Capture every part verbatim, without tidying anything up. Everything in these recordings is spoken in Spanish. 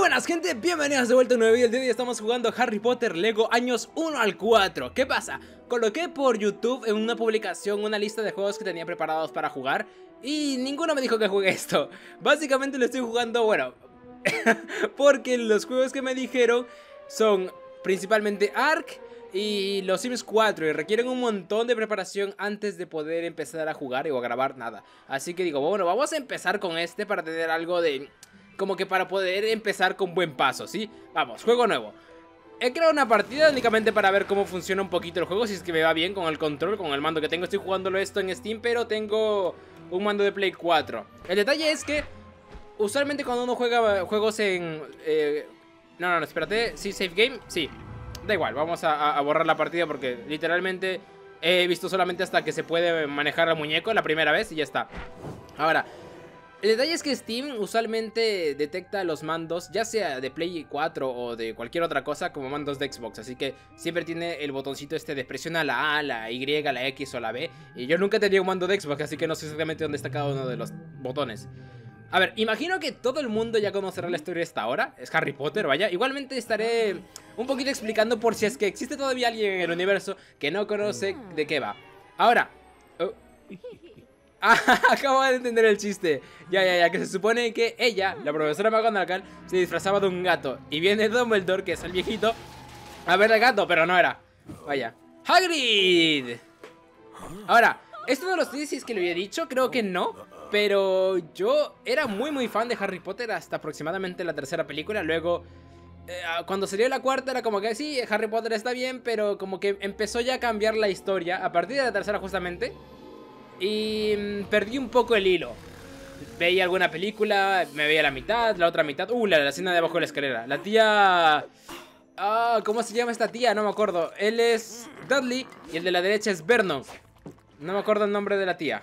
Buenas gente, bienvenidos de vuelta a un nuevo video. El día de hoy estamos jugando Harry Potter Lego años uno al cuatro. ¿Qué pasa? Coloqué por YouTube en una publicación una lista de juegos que tenía preparados para jugar y ninguno me dijo que juegue esto. Básicamente lo estoy jugando, bueno, porque los juegos que me dijeron son principalmente Ark y los Sims cuatro y requieren un montón de preparación antes de poder empezar a jugar o a grabar nada. Así que digo, bueno, vamos a empezar con este para tener algo de... como que para poder empezar con buen paso, ¿sí? Vamos, juego nuevo. He creado una partida únicamente para ver cómo funciona un poquito el juego, si es que me va bien con el control, con el mando que tengo. Estoy jugándolo esto en Steam, pero tengo un mando de Play cuatro. El detalle es que usualmente cuando uno juega juegos en... Eh, no, no, no, espérate. ¿Sí, save game? Sí. Da igual, vamos a, a borrar la partida porque literalmente he visto solamente hasta que se puede manejar al muñeco la primera vez y ya está. Ahora... el detalle es que Steam usualmente detecta los mandos, ya sea de Play cuatro o de cualquier otra cosa, como mandos de Xbox. Así que siempre tiene el botoncito este de presiona la A, la Y, la X o la B. Y yo nunca tenía un mando de Xbox, así que no sé exactamente dónde está cada uno de los botones. A ver, imagino que todo el mundo ya conocerá la historia hasta ahora. Es Harry Potter, vaya. Igualmente estaré un poquito explicando por si es que existe todavía alguien en el universo que no conoce de qué va. Ahora... oh. Ah, acabo de entender el chiste. Ya, ya, ya, que se supone que ella, la profesora McGonagall, se disfrazaba de un gato. Y viene Dumbledore, que es el viejito, a ver al gato, pero no era. Vaya. ¡Hagrid! Ahora, esto no lo sé si es que lo había dicho, creo que no. Pero yo era muy muy fan de Harry Potter hasta aproximadamente la tercera película. Luego, eh, cuando salió la cuarta era como que sí, Harry Potter está bien, pero como que empezó ya a cambiar la historia a partir de la tercera justamente. Y mmm, perdí un poco el hilo. Veía alguna película, me veía la mitad, la otra mitad. Uh, la, la escena de abajo de la escalera. La tía... Ah, ¿cómo se llama esta tía? No me acuerdo. Él es Dudley y el de la derecha es Vernon. No me acuerdo el nombre de la tía.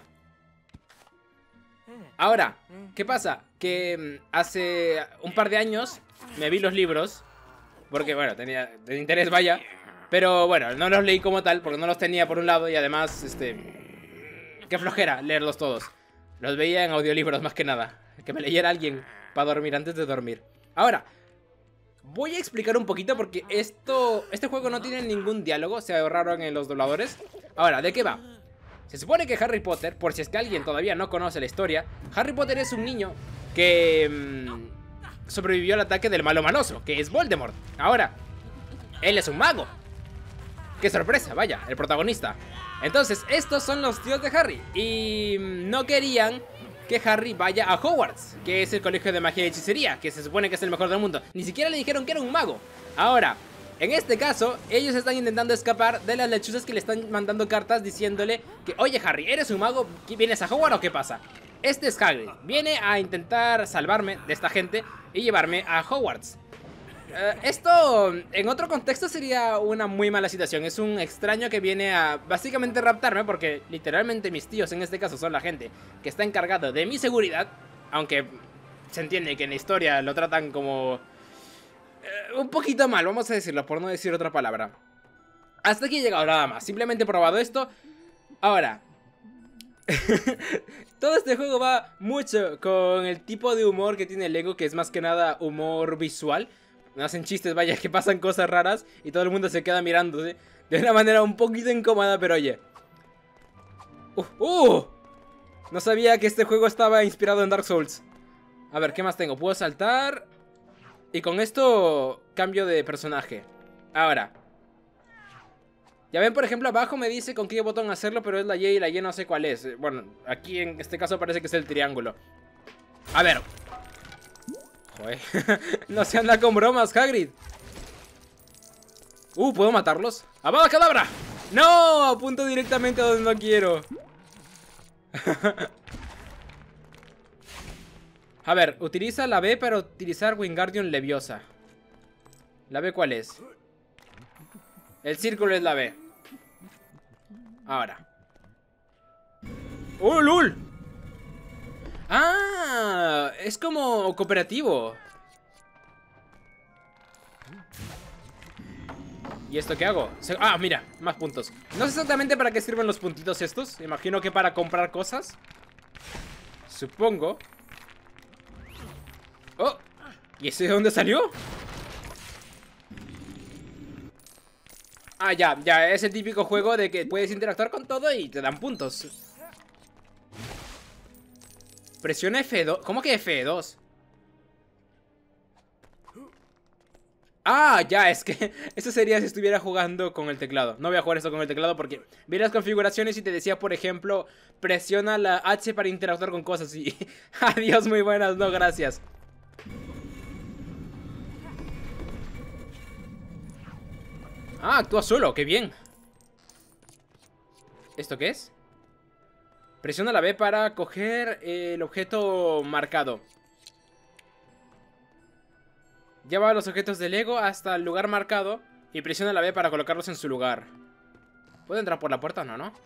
Ahora, ¿qué pasa? Que mmm, hace un par de años me vi los libros. Porque, bueno, tenía de interés, vaya. Pero, bueno, no los leí como tal porque no los tenía por un lado y además, este... qué flojera leerlos todos. Los veía en audiolibros más que nada. Que me leyera alguien para dormir antes de dormir. Ahora, voy a explicar un poquito porque esto, este juego no tiene ningún diálogo. Se ahorraron en los dobladores. Ahora, ¿de qué va? Se supone que Harry Potter, por si es que alguien todavía no conoce la historia, Harry Potter es un niño que mmm, sobrevivió al ataque del malo maloso, que es Voldemort. Ahora, él es un mago. ¡Qué sorpresa! Vaya, el protagonista. Entonces, estos son los tíos de Harry. Y no querían que Harry vaya a Hogwarts, que es el colegio de magia y hechicería, que se supone que es el mejor del mundo. Ni siquiera le dijeron que era un mago. Ahora, en este caso, ellos están intentando escapar de las lechuzas que le están mandando cartas diciéndole que, oye Harry, ¿eres un mago? ¿Vienes a Hogwarts o qué pasa? Este es Hagrid. Viene a intentar salvarme de esta gente y llevarme a Hogwarts. Uh, esto en otro contexto sería una muy mala situación. Es un extraño que viene a básicamente raptarme, porque literalmente mis tíos en este caso son la gente que está encargado de mi seguridad. Aunque se entiende que en la historia lo tratan como uh, un poquito mal, vamos a decirlo, por no decir otra palabra. Hasta aquí he llegado, nada más. Simplemente he probado esto. Ahora todo este juego va mucho con el tipo de humor que tiene Lego, que es más que nada humor visual. Hacen chistes, vaya, que pasan cosas raras y todo el mundo se queda mirándose de una manera un poquito incómoda, pero oye. Uh, uh, no sabía que este juego estaba inspirado en Dark Souls. A ver, ¿qué más tengo? Puedo saltar y con esto cambio de personaje. Ahora, ya ven, por ejemplo, abajo me dice con qué botón hacerlo, pero es la Y y la Y no sé cuál es. Bueno, aquí en este caso parece que es el triángulo. A ver. Joder. No se anda con bromas, Hagrid. Uh, ¿puedo matarlos? ¡Avada Kedavra! ¡No! Apunto directamente a donde no quiero. A ver, utiliza la B para utilizar Wingardium Leviosa. ¿La B cuál es? El círculo es la B. Ahora. ¡Uh, lul! ¡Ah! Es como cooperativo. ¿Y esto qué hago? Ah, mira, más puntos. No sé exactamente para qué sirven los puntitos estos. Imagino que para comprar cosas. Supongo. ¡Oh! ¿Y ese de dónde salió? Ah, ya, ya, es el típico juego de que puedes interactuar con todo y te dan puntos. Presiona F dos. ¿Cómo que F dos? Ah, ya, es que eso sería si estuviera jugando con el teclado. No voy a jugar esto con el teclado porque vi las configuraciones y te decía, por ejemplo, presiona la H para interactuar con cosas y... Adiós, muy buenas, no, gracias. Ah, actúa solo, qué bien. ¿Esto qué es? Presiona la B para coger el objeto marcado. Lleva los objetos de Lego hasta el lugar marcado y presiona la B para colocarlos en su lugar. ¿Puedo entrar por la puerta o no, no?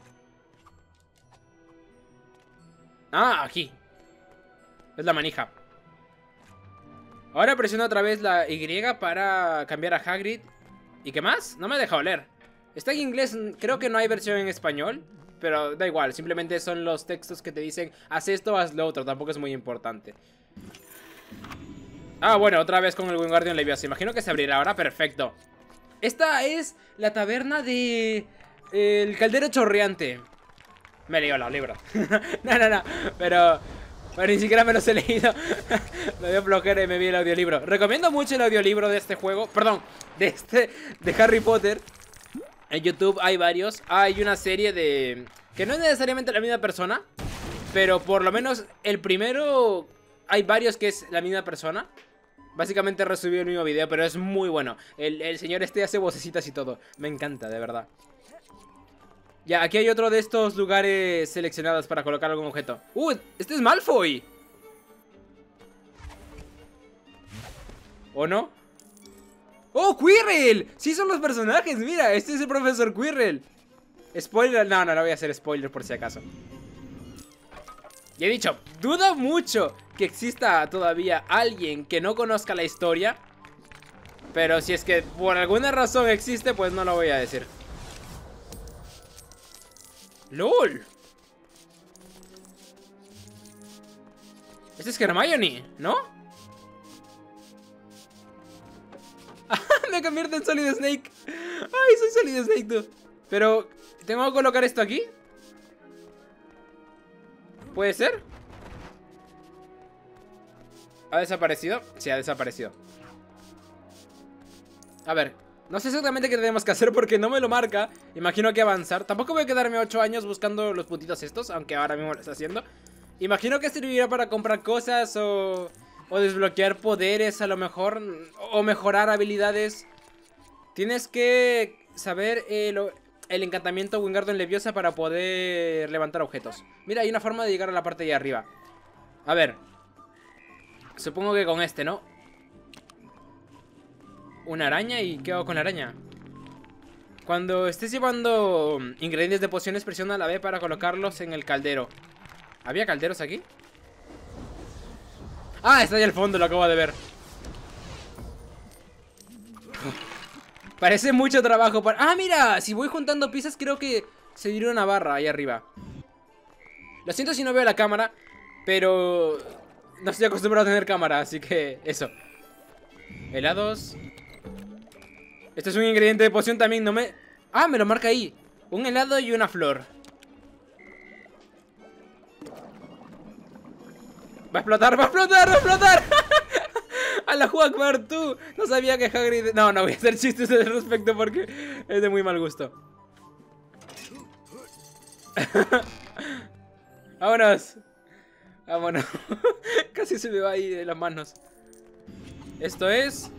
Ah, aquí. Es la manija. Ahora presiona otra vez la Y para cambiar a Hagrid. ¿Y qué más? No me ha dejado leer. Está en inglés, creo que no hay versión en español. Pero da igual, simplemente son los textos que te dicen haz esto, haz lo otro, tampoco es muy importante. Ah, bueno, otra vez con el Wingardium Leviosa. Imagino que se abrirá ahora, perfecto. Esta es la taberna de... El caldero chorreante. Me he leído los libros. No, no, no, pero... Bueno, ni siquiera me los he leído. Me dio flojera y me vi el audiolibro. Recomiendo mucho el audiolibro de este juego. Perdón, de este... De Harry Potter. En YouTube hay varios. Hay una serie de... Que no es necesariamente la misma persona, pero por lo menos el primero... Hay varios que es la misma persona. Básicamente resubió el mismo video, pero es muy bueno. El, el señor este hace vocecitas y todo. Me encanta, de verdad. Ya, aquí hay otro de estos lugares seleccionados para colocar algún objeto. ¡Uh! ¡Este es Malfoy! ¿O no? ¡Oh, Quirrell! Sí son los personajes, mira, este es el profesor Quirrell. Spoiler, no, no, no voy a hacer spoiler por si acaso. Y he dicho, dudo mucho que exista todavía alguien que no conozca la historia. Pero si es que por alguna razón existe, pues no lo voy a decir. ¡Lol! Este es Hermione, ¿no? Me convierte en Solid Snake. Ay, soy Solid Snake, tú. Pero, ¿tengo que colocar esto aquí? ¿Puede ser? ¿Ha desaparecido? Sí, ha desaparecido. A ver, no sé exactamente qué tenemos que hacer porque no me lo marca. Imagino que avanzar. Tampoco voy a quedarme ocho años buscando los puntitos estos, aunque ahora mismo lo está haciendo. Imagino que servirá para comprar cosas o... O desbloquear poderes a lo mejor. O mejorar habilidades. Tienes que saber el, el encantamiento Wingardium Leviosa para poder levantar objetos. Mira, hay una forma de llegar a la parte de arriba. A ver. Supongo que con este, ¿no? Una araña, ¿y qué hago con la araña? Cuando estés llevando ingredientes de pociones, presiona la B para colocarlos en el caldero. ¿Había calderos aquí? Ah, está ahí al fondo, lo acabo de ver. Parece mucho trabajo para... Ah, mira, si voy juntando piezas creo que se dirá una barra ahí arriba. Lo siento si no veo la cámara, pero no estoy acostumbrado a tener cámara, así que eso. Helados. Este es un ingrediente de poción también, no me... Ah, me lo marca ahí. Un helado y una flor. Va a explotar, va a explotar, va a explotar. A la Huakbar, tú. No sabía que Hagrid... No, no voy a hacer chistes al respecto porque es de muy mal gusto. Vámonos. Vámonos. Casi se me va ahí de las manos. Esto es...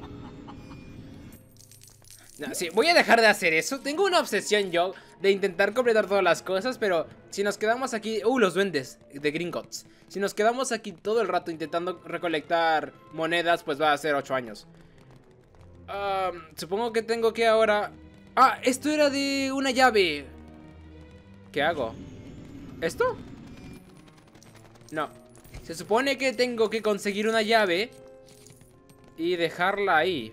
No, sí, voy a dejar de hacer eso. Tengo una obsesión yo de intentar completar todas las cosas, pero si nos quedamos aquí... Uh, los duendes de Gringotts. Si nos quedamos aquí todo el rato intentando recolectar monedas, pues va a ser ocho años. Uh, supongo que tengo que ahora... Ah, esto era de una llave. ¿Qué hago? ¿Esto? No. Se supone que tengo que conseguir una llave y dejarla ahí.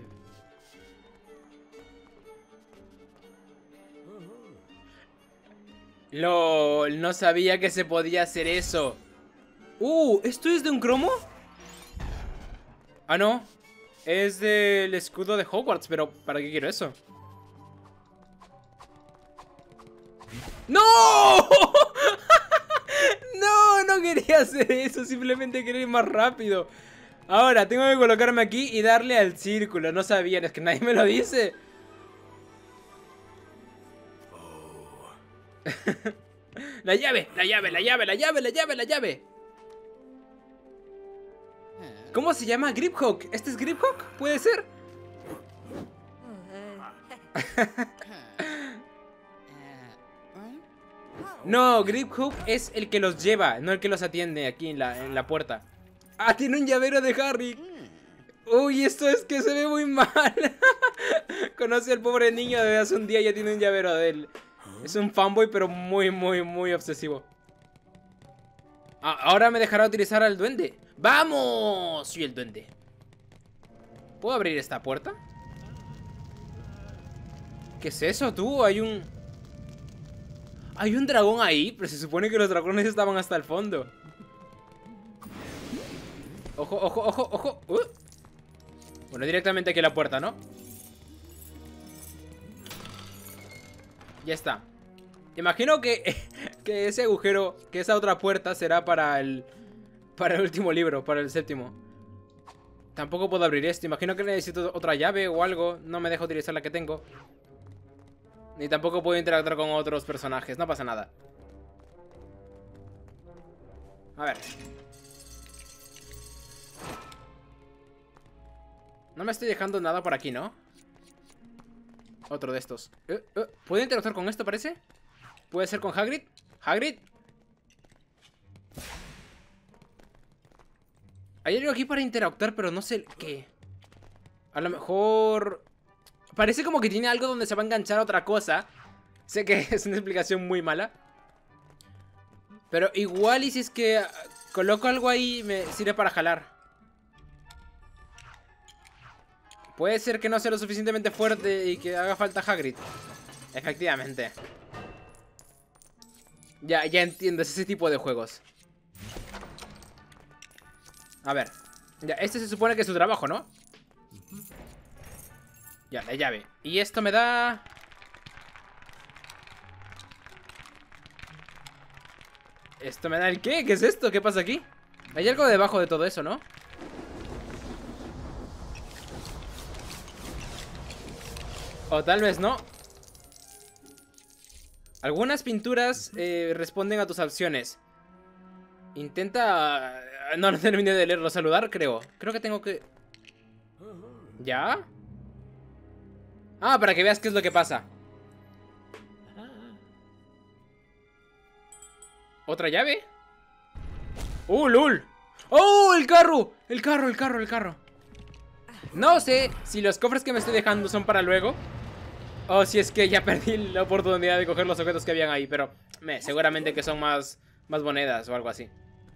LOL, no sabía que se podía hacer eso. Uh, ¿esto es de un cromo? Ah, no. es del escudo de Hogwarts, pero ¿para qué quiero eso? ¡No! No, no quería hacer eso, simplemente quería ir más rápido. Ahora, tengo que colocarme aquí y darle al círculo. No sabían, es que nadie me lo dice. La llave, la llave, la llave, la llave, la llave, la llave. ¿Cómo se llama? Griphook. ¿Este es Griphook? ¿Puede ser? No, Griphook es el que los lleva, no el que los atiende aquí en la, en la puerta. Ah, tiene un llavero de Harry. Uy, esto es que se ve muy mal. Conoce al pobre niño desde hace un día y ya tiene un llavero de él. Es un fanboy, pero muy, muy, muy obsesivo. Ah, ahora me dejará utilizar al duende. ¡Vamos! Soy el duende. ¿Puedo abrir esta puerta? ¿Qué es eso, tú? Hay un... Hay un dragón ahí, pero se supone que los dragones estaban hasta el fondo. Ojo, ojo, ojo, ojo. Uh. Bueno, directamente aquí a la puerta, ¿no? Ya está. Imagino que, que ese agujero, que esa otra puerta será para el... Para el último libro, para el séptimo. Tampoco puedo abrir esto. Imagino que necesito otra llave o algo. No me deja utilizar la que tengo. Ni tampoco puedo interactuar con otros personajes. No pasa nada. A ver. No me estoy dejando nada por aquí, ¿no? Otro de estos. eh, eh, ¿Puedo interactuar con esto, parece? ¿Puede ser con Hagrid? ¿Hagrid? Hay algo aquí para interactuar, pero no sé qué. A lo mejor... Parece como que tiene algo donde se va a enganchar a otra cosa. Sé que es una explicación muy mala. Pero igual y si es que coloco algo ahí me sirve para jalar. Puede ser que no sea lo suficientemente fuerte y que haga falta Hagrid. Efectivamente. Ya, ya entiendo, es ese tipo de juegos. A ver. Ya, este se supone que es su trabajo, ¿no? Ya, la llave. Y esto me da... ¿Esto me da el qué? ¿Qué es esto? ¿Qué pasa aquí? Hay algo debajo de todo eso, ¿no? O tal vez no. Algunas pinturas eh, responden a tus opciones. Intenta... No, no terminé de leerlo. Saludar, creo. Creo que tengo que... ¿Ya? Ah, para que veas qué es lo que pasa. ¿Otra llave? ¡Uh, lul! ¡Oh, el carro! El carro, el carro, el carro. No sé si los cofres que me estoy dejando son para luego, o si es que ya perdí la oportunidad de coger los objetos que habían ahí. Pero me, seguramente que son más, más monedas o algo así.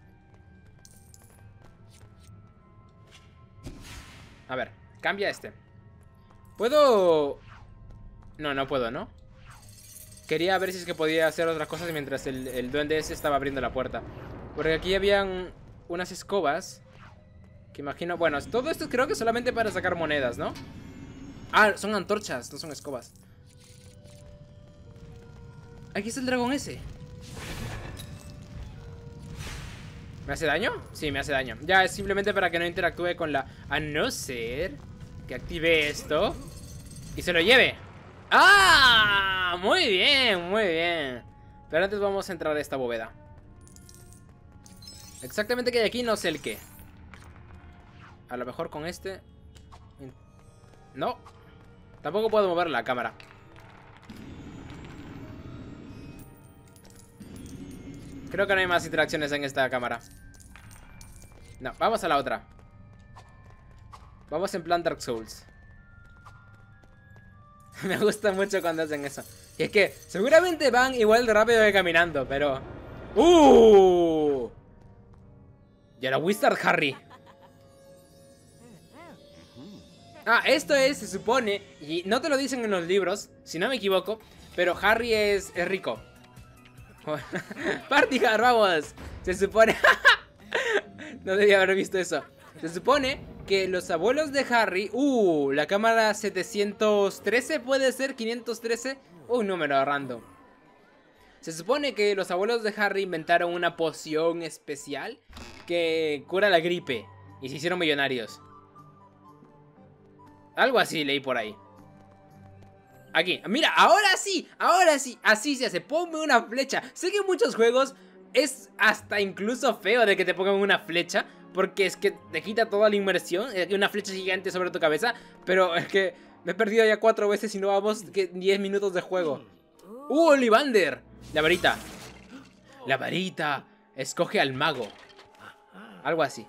A ver, cambia este. ¿Puedo...? No, no puedo, ¿no? Quería ver si es que podía hacer otras cosas mientras el, el duende ese estaba abriendo la puerta. Porque aquí habían unas escobas que imagino... Bueno, todo esto creo que solamente para sacar monedas, ¿no? Ah, son antorchas, no son escobas. Aquí está el dragón ese. ¿Me hace daño? Sí, me hace daño. Ya, es simplemente para que no interactúe con la... A no ser que active esto y se lo lleve. ¡Ah! Muy bien, muy bien. Pero antes vamos a entrar a esta bóveda. Exactamente qué hay aquí, no sé el qué. A lo mejor con este... No. Tampoco puedo mover la cámara. Creo que no hay más interacciones en esta cámara. No, vamos a la otra. Vamos en plan Dark Souls. Me gusta mucho cuando hacen eso. Y es que seguramente van igual de rápido que caminando, pero... ¡Uh! Y ahora Wizard Harry. Ah, esto es, se supone, y no te lo dicen en los libros, si no me equivoco, pero Harry es, es rico. Party Hard, vamos. Se supone... No debía haber visto eso. Se supone que los abuelos de Harry... Uh, la cámara setecientos trece puede ser, quinientos trece, un número random. Se supone que los abuelos de Harry inventaron una poción especial que cura la gripe y se hicieron millonarios. Algo así leí por ahí. Aquí, mira, ahora sí, ahora sí, así se hace, ponme una flecha. Sé que en muchos juegos es hasta incluso feo de que te pongan una flecha, porque es que te quita toda la inmersión, una flecha gigante sobre tu cabeza. Pero es que me he perdido ya cuatro veces y no vamos que diez minutos de juego. ¡Uh, Ollivander! La varita. La varita. Escoge al mago. Algo así.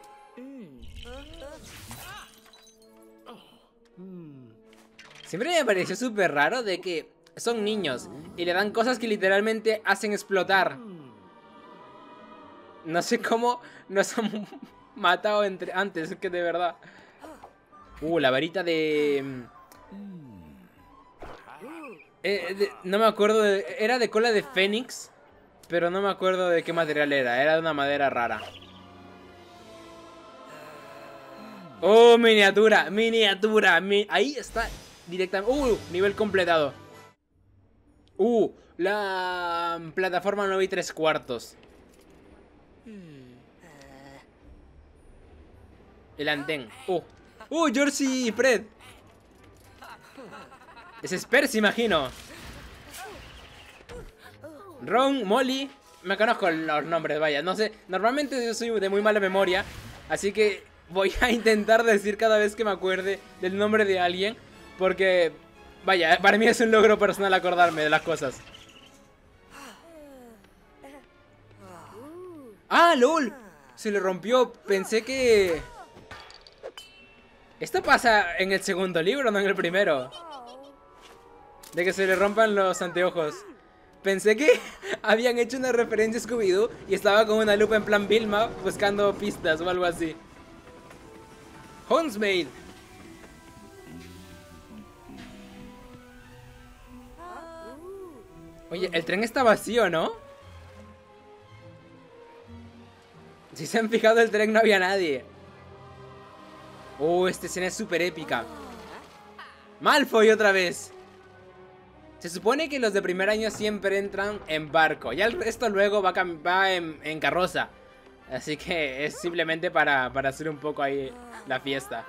Siempre me pareció súper raro de que son niños y le dan cosas que literalmente hacen explotar. No sé cómo nos han matado entre antes, que de verdad. Uh, la varita de... Eh, de... No me acuerdo de... Era de cola de fénix, pero no me acuerdo de qué material era. Era de una madera rara. Oh, miniatura, miniatura. Mi... Ahí está directamente. Uh, nivel completado. Uh, la plataforma nueve y tres cuartos. El andén. Uh, uh, George y Fred. Es Spears, imagino. Ron, Molly. Me conozco los nombres, vaya. No sé, normalmente yo soy de muy mala memoria, así que voy a intentar decir cada vez que me acuerde del nombre de alguien, porque, vaya, para mí es un logro personal acordarme de las cosas. ¡Ah, lol! Se le rompió. Pensé que... Esto pasa en el segundo libro, no en el primero. De que se le rompan los anteojos. Pensé que habían hecho una referencia a Scooby-Doo y estaba con una lupa en plan Vilma buscando pistas o algo así. Hogsmeade. Oye, el tren está vacío, ¿no? Si se han fijado, el tren no había nadie. Oh, esta escena es súper épica. Malfoy otra vez. Se supone que los de primer año siempre entran en barco. Ya el resto luego va, va en, en carroza. Así que es simplemente para, para hacer un poco ahí la fiesta.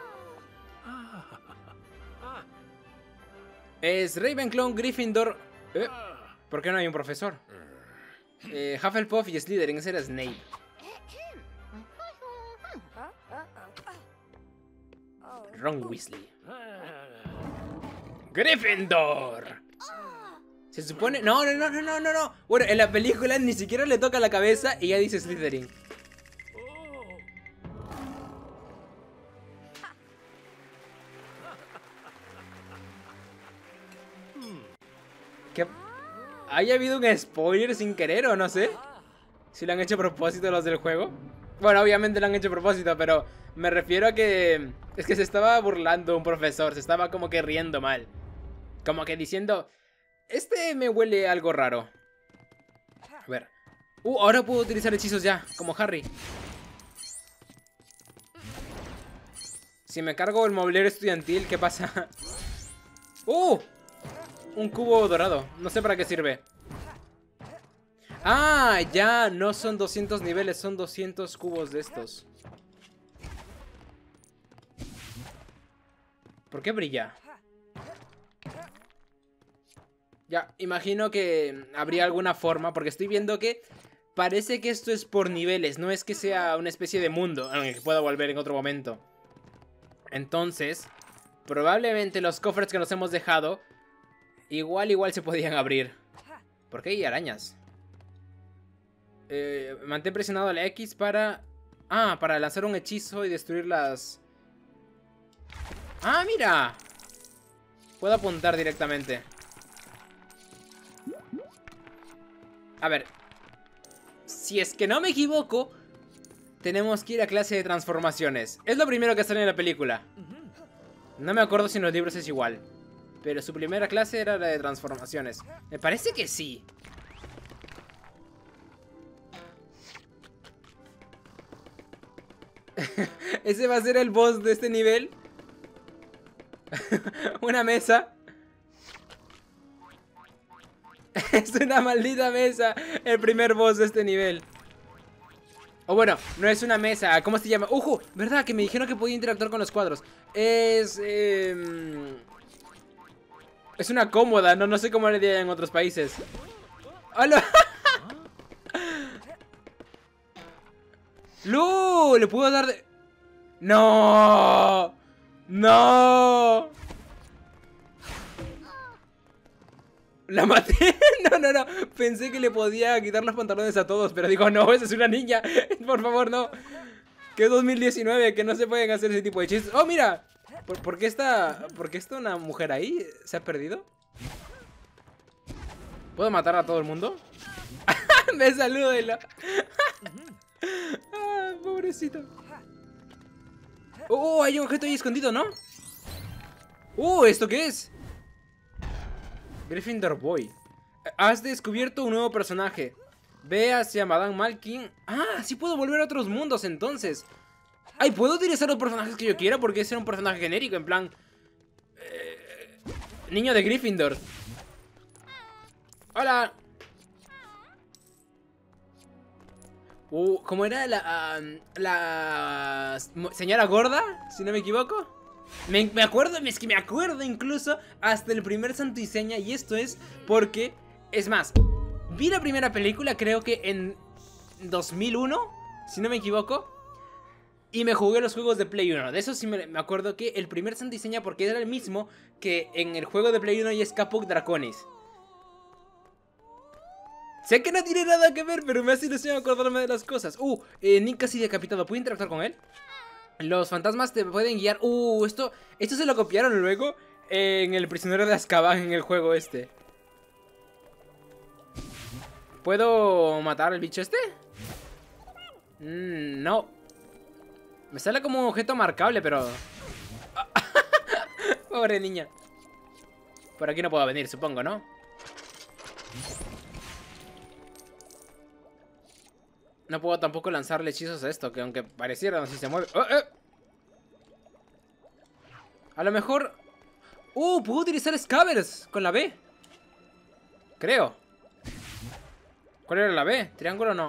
Es Ravenclaw, Gryffindor... ¿Eh? ¿Por qué no hay un profesor? Eh, Hufflepuff y Slytherin, ese era Snape. Ron Weasley. Gryffindor. Se supone... No, no, no, no, no, no, no. Bueno, en la película ni siquiera le toca la cabeza y ya dice Slytherin. ¿Qué? ¿Haya habido un spoiler sin querer o no sé? Si lo han hecho a propósito los del juego. Bueno, obviamente lo han hecho a propósito, pero me refiero a que... Es que se estaba burlando un profesor, se estaba como que riendo mal. Como que diciendo... Este me huele algo raro. A ver. Uh, ahora puedo utilizar hechizos ya, como Harry. Si me cargo el mobiliario estudiantil, ¿qué pasa? Uh, un cubo dorado, no sé para qué sirve. Ah, ya, no son doscientos niveles, son doscientos cubos de estos. ¿Por qué brilla? Ya, imagino que habría alguna forma, porque estoy viendo que parece que esto es por niveles, no es que sea una especie de mundo en el que pueda volver en otro momento. Entonces, probablemente los cofres que nos hemos dejado, igual, igual se podían abrir. ¿Por qué hay arañas? Eh, mantén presionado la X para... Ah, para lanzar un hechizo y destruir las... ¡Ah, mira! Puedo apuntar directamente. A ver, si es que no me equivoco, tenemos que ir a clase de transformaciones. Es lo primero que sale en la película. No me acuerdo si en los libros es igual, pero su primera clase era la de transformaciones. Me parece que sí. Ese va a ser el boss de este nivel. Una mesa. Es una maldita mesa. El primer boss de este nivel. O bueno, no es una mesa. ¿Cómo se llama? ¡Ojo! ¿Verdad? Que me dijeron que podía interactuar con los cuadros. Es... Eh... Es una cómoda. No, no sé cómo le dirían en otros países. ¡Hola! ¡Lu! ¿Le puedo dar de...? ¡No! ¡No! ¡La maté! No, no, no. Pensé que le podía quitar los pantalones a todos, pero digo, no, esa es una niña. Por favor, no. Que es dos mil diecinueve, que no se pueden hacer ese tipo de chistes. ¡Oh, mira! ¿Por, por qué está... ¿Por qué está una mujer ahí? ¿Se ha perdido? ¿Puedo matar a todo el mundo? Me saludo de la... Ah, pobrecito. Oh, hay un objeto ahí escondido, ¿no? Oh, ¿esto qué es? Gryffindor Boy. Has descubierto un nuevo personaje. Ve hacia Madame Malkin. Ah, sí puedo volver a otros mundos entonces. Ay, ¿puedo utilizar los personajes que yo quiera? Porque ese era un personaje genérico, en plan... Eh, niño de Gryffindor. Hola. Uh, ¿cómo era la... Um, la... señora gorda? Si no me equivoco. Me, me acuerdo, es que me acuerdo incluso hasta el primer santo y seña. Y esto es porque... Es más, vi la primera película creo que en dos mil uno, si no me equivoco. Y me jugué los juegos de Play uno. De eso sí me, me acuerdo que el primer santo y seña, porque era el mismo que en el juego de Play uno y es Caput Draconis. Sé que no tiene nada que ver, pero me hace ilusión acordarme de las cosas. Uh, eh, Nick casi decapitado. ¿Puedo interactuar con él? Los fantasmas te pueden guiar. Uh, esto, esto se lo copiaron luego en El prisionero de Azkaban, en el juego este. ¿Puedo matar al bicho este? Mm, no. Me sale como un objeto marcable, pero... Pobre niña. Por aquí no puedo venir, supongo, ¿no? No puedo tampoco lanzarle hechizos a esto, que aunque pareciera, no sé si se mueve. ¡Oh, eh! A lo mejor... ¡Uh! Puedo utilizar Scabbers con la B. Creo. ¿Cuál era la B? ¿Triángulo o no?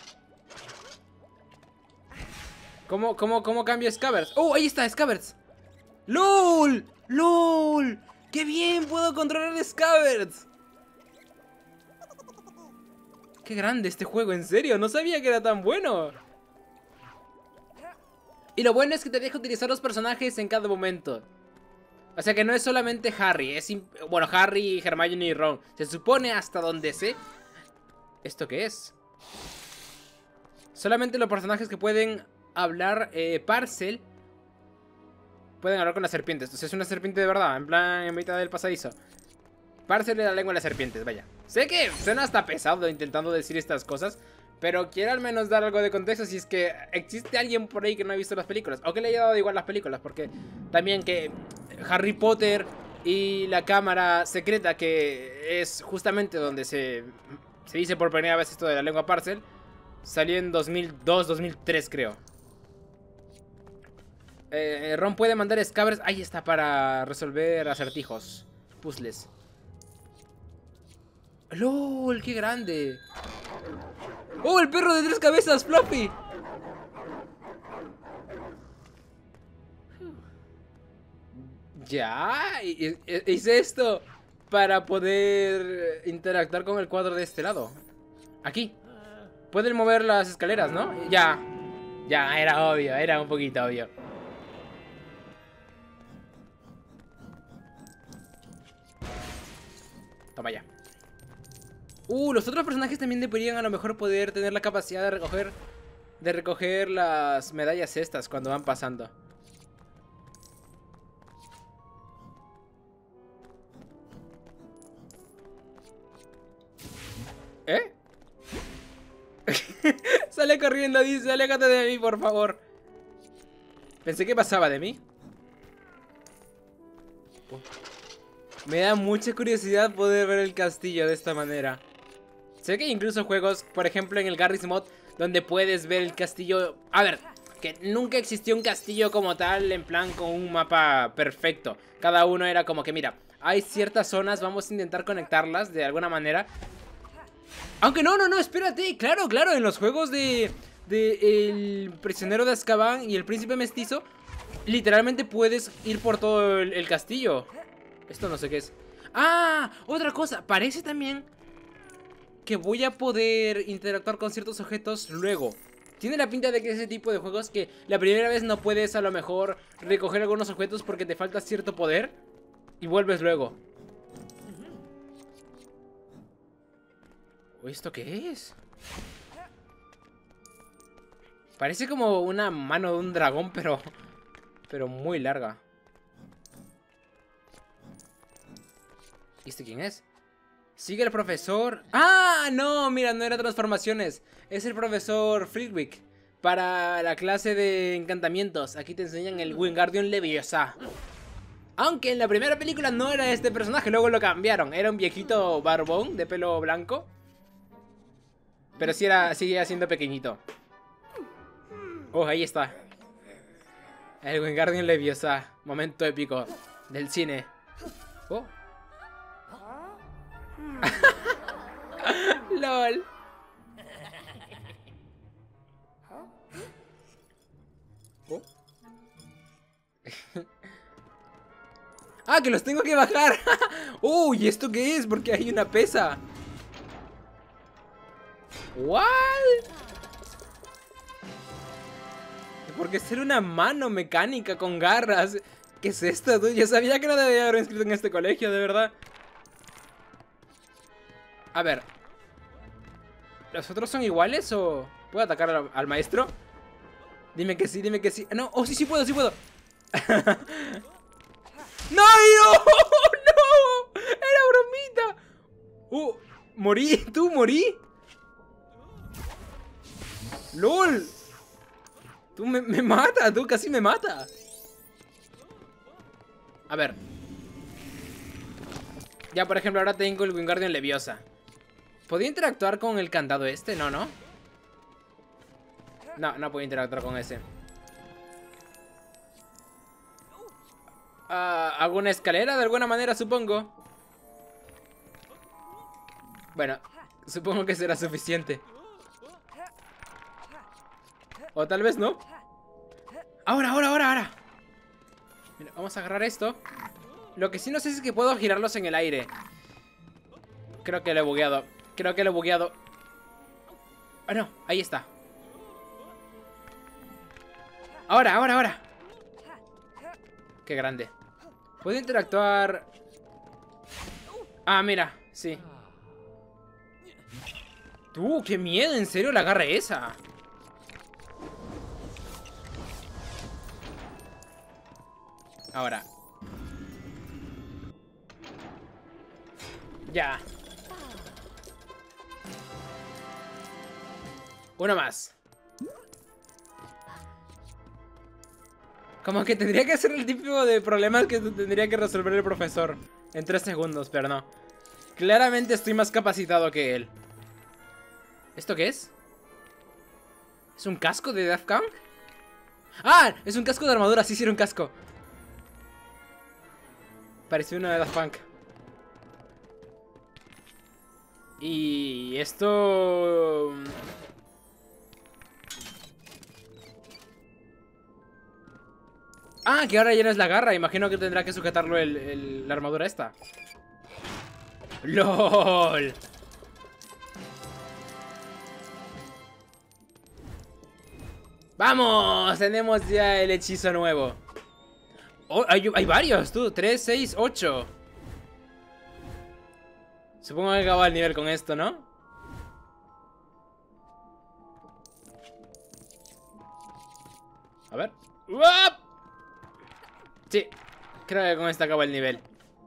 ¿Cómo, cómo, cómo cambio Scabbers? ¡Oh! Ahí está, Scabbers. ¡Lol! ¡Lol! ¡Qué bien! Puedo controlar Scabbers. ¡Qué grande este juego! ¿En serio? No sabía que era tan bueno. Y lo bueno es que te deja utilizar los personajes en cada momento. O sea que no es solamente Harry. Es bueno, Harry, Hermione y Ron. Se supone hasta donde sé. ¿Esto qué es? Solamente los personajes que pueden hablar eh, Parcel pueden hablar con las serpientes. Entonces es una serpiente de verdad, en plan en mitad del pasadizo. Parcel de la lengua de las serpientes, vaya. Sé que suena hasta pesado intentando decir estas cosas, pero quiero al menos dar algo de contexto si es que existe alguien por ahí que no ha visto las películas. O que le haya dado igual las películas, porque también que Harry Potter y la cámara secreta, que es justamente donde se, se dice por primera vez esto de la lengua Parcel, salió en dos mil dos, dos mil tres creo. Eh, Ron puede mandar Scabbers, ahí está, para resolver acertijos, puzzles. ¡Lol! ¡Qué grande! ¡Oh, el perro de tres cabezas, Fluffy! Ya, hice esto para poder interactuar con el cuadro de este lado. Aquí. Pueden mover las escaleras, ¿no? Ya. Ya, era obvio, era un poquito obvio. Toma ya. Uh, los otros personajes también deberían a lo mejor poder tener la capacidad de recoger De recoger las medallas estas cuando van pasando. ¿Eh? Sale corriendo, dice, aléjate de mí, por favor. Pensé que pasaba de mí. Me da mucha curiosidad poder ver el castillo de esta manera. Sé que hay incluso juegos, por ejemplo en el Garry's Mod, donde puedes ver el castillo. A ver, que nunca existió un castillo como tal, en plan con un mapa perfecto. Cada uno era como que, mira, hay ciertas zonas, vamos a intentar conectarlas de alguna manera. Aunque no, no, no, espérate, claro, claro, en los juegos de, de El prisionero de Azkaban y el príncipe mestizo, literalmente puedes ir por todo el, el castillo. Esto no sé qué es. Ah, otra cosa, parece también que voy a poder interactuar con ciertos objetos luego. Tiene la pinta de que ese tipo de juegos que la primera vez no puedes a lo mejor recoger algunos objetos porque te falta cierto poder y vuelves luego. ¿Esto qué es? Parece como una mano de un dragón, pero pero muy larga. ¿Y este quién es? Sigue el profesor. ¡Ah! No, mira, no era transformaciones. Es el profesor Flitwick. Para la clase de encantamientos. Aquí te enseñan el Wingardium Leviosa. Aunque en la primera película no era este personaje, luego lo cambiaron. Era un viejito barbón de pelo blanco. Pero sí era, sigue siendo pequeñito. Oh, ahí está. El Wingardium Leviosa. Momento épico del cine. Oh. LOL. Oh. Ah, que los tengo que bajar. Uy, ¿y esto qué es? Porque hay una pesa. ¿What? Porque ser una mano mecánica con garras. ¿Qué es esto, dude? Yo sabía que no debía haber inscrito en este colegio, de verdad. A ver. ¿Los otros son iguales o...? ¿Puedo atacar al, al maestro? Dime que sí, dime que sí. No, oh, sí, sí puedo, sí puedo. ¡No, no! ¡No! ¡Era bromita! Uh, morí, tú morí. ¡Lol! Tú me, me mata, tú casi me mata. A ver. Ya, por ejemplo, ahora tengo el Wingardium Leviosa. ¿Podía interactuar con el candado este? No, ¿no? No, no puedo interactuar con ese. Uh, ¿Hago una escalera de alguna manera, supongo? Bueno, supongo que será suficiente. O tal vez no. Ahora, ahora, ahora, ahora. Mira, vamos a agarrar esto. Lo que sí no sé es que puedo girarlos en el aire. Creo que lo he bugueado. Creo que lo he bugueado. Ah, no, ahí está. Ahora, ahora, ahora. Qué grande. Puedo interactuar. Ah, mira, sí. Tú, qué miedo, en serio la agarré esa. Ahora. Ya. Uno más. Como que tendría que ser el tipo de problemas que tendría que resolver el profesor en tres segundos, pero no. Claramente estoy más capacitado que él. ¿Esto qué es? ¿Es un casco de Daft Punk? ¡Ah! Es un casco de armadura, sí, sí era un casco. Pareció uno de Daft Punk. Y esto... Ah, que ahora ya no es la garra. Imagino que tendrá que sujetarlo el, el, la armadura esta. ¡Lol! ¡Vamos! Tenemos ya el hechizo nuevo. Oh, hay, hay varios, tú. tres, seis, ocho. Supongo que acaba el nivel con esto, ¿no? A ver. ¡Uap! Sí, creo que con esto acaba el nivel.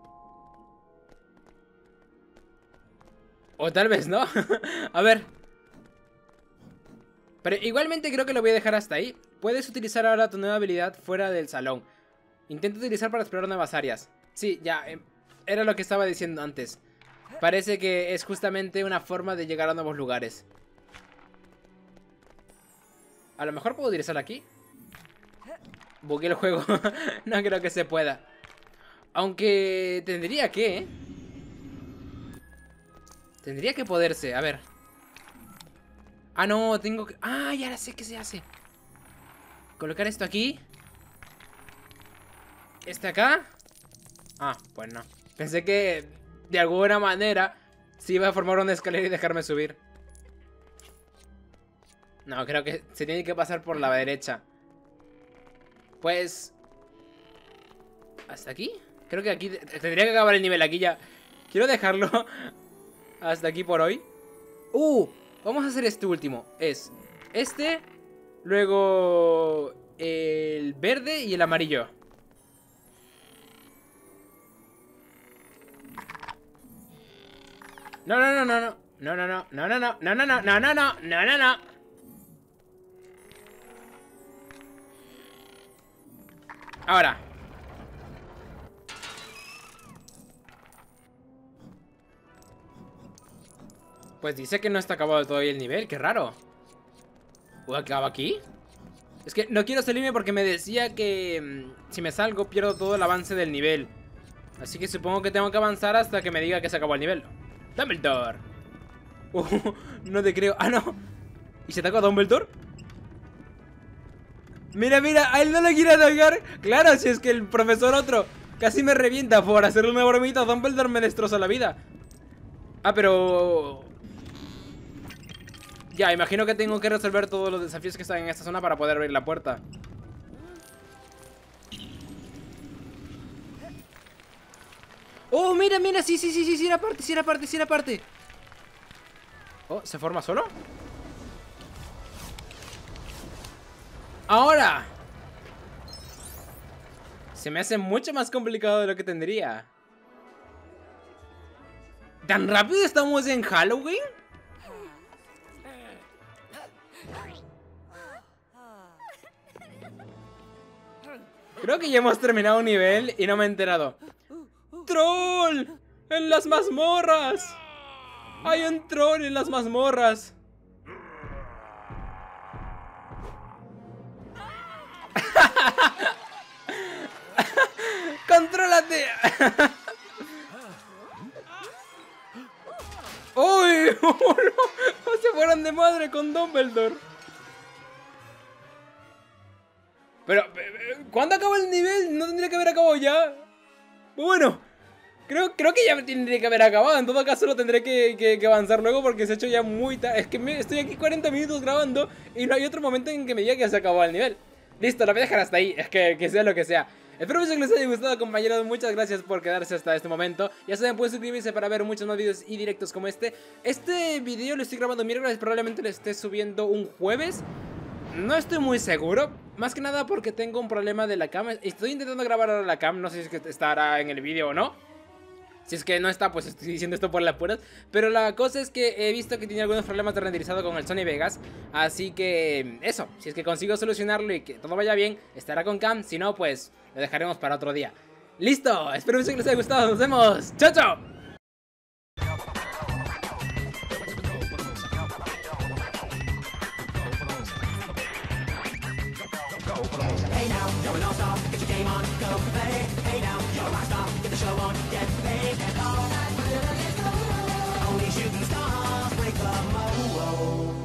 O tal vez no. A ver. Pero igualmente creo que lo voy a dejar hasta ahí. Puedes utilizar ahora tu nueva habilidad fuera del salón. Intenta utilizar para explorar nuevas áreas. Sí, ya, eh, era lo que estaba diciendo antes. Parece que es justamente una forma de llegar a nuevos lugares. A lo mejor puedo utilizarla aquí. bugué el juego. No creo que se pueda. Aunque tendría que, ¿eh? Tendría que poderse, a ver. Ah, no, tengo que... Ah, ya sé qué se hace. Colocar esto aquí. Este acá. Ah, pues no. Pensé que de alguna manera se iba a formar una escalera y dejarme subir. No, creo que se tiene que pasar por la derecha. Pues... ¿hasta aquí? Creo que aquí tendría que acabar el nivel aquí ya. Quiero dejarlo hasta aquí por hoy. Uh, vamos a hacer este último. Es este, luego el verde y el amarillo. No, no, no, no, no. No, no, no, no, no, no, no, no, no, no, no, no, no, no, no. Ahora. Pues dice que no está acabado todavía el nivel, qué raro. ¿O acaba aquí? Es que no quiero salirme porque me decía que mmm, si me salgo pierdo todo el avance del nivel. Así que supongo que tengo que avanzar hasta que me diga que se acabó el nivel. Dumbledore. Uh, no te creo. Ah, no. ¿Y se atacó a Dumbledore? Mira, mira, a él no le quiere atacar. Claro, si es que el profesor otro casi me revienta por hacerle una bromita. Dumbledore me destroza la vida. Ah, pero... ya, imagino que tengo que resolver todos los desafíos que están en esta zona para poder abrir la puerta. Oh, mira, mira, sí, sí, sí, sí, sí, era parte, sí, era parte, sí, era parte. Oh, ¿se forma solo? Ahora. Se me hace mucho más complicado de lo que tendría. ¿Tan rápido estamos en Halloween? Creo que ya hemos terminado un nivel y no me he enterado. ¡Troll! ¡En las mazmorras! ¡Hay un troll en las mazmorras! ¡Contrólate! ¡Uy! ¡Oh, no! Se fueron de madre con Dumbledore. Pero, ¿cuándo acaba el nivel? ¿No tendría que haber acabado ya? Bueno, creo, creo que ya tendría que haber acabado. En todo caso lo tendré que, que, que avanzar luego porque se ha hecho ya muy tarde. Es que me, estoy aquí cuarenta minutos grabando y no hay otro momento en que me diga que se acabó el nivel. Listo, lo voy a dejar hasta ahí. Es que, que sea lo que sea. Espero que les haya gustado, compañeros. Muchas gracias por quedarse hasta este momento. Ya saben, pueden suscribirse para ver muchos más videos y directos como este. Este video lo estoy grabando miércoles, probablemente lo esté subiendo un jueves. No estoy muy seguro, más que nada porque tengo un problema de la cam. Estoy intentando grabar ahora la cam, no sé si es que estará en el vídeo o no. Si es que no está, pues estoy diciendo esto por las puras. Pero la cosa es que he visto que tiene algunos problemas de renderizado con el Sony Vegas. Así que eso, si es que consigo solucionarlo y que todo vaya bien, estará con cam. Si no, pues lo dejaremos para otro día. ¡Listo! Espero que les haya gustado, nos vemos. ¡Chao, chao! Hey now, you're an all-star, get your game on, go play. Hey now, you're a rock star, get the show on, get paid. And all night, only shooting stars break the mold.